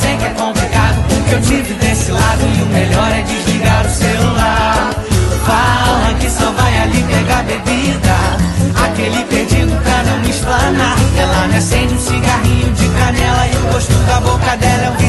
sei que é complicado, que eu tive desse lado e o melhor é desligar o celular. Fala que só vai ali pegar bebida, aquele perdido pra não me explanar. Ela me acende um cigarrinho de canela e o gosto da boca dela é um